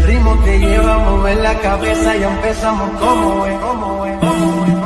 ritmo te lleva a mover la cabeza y empezamos como es, como es, como es.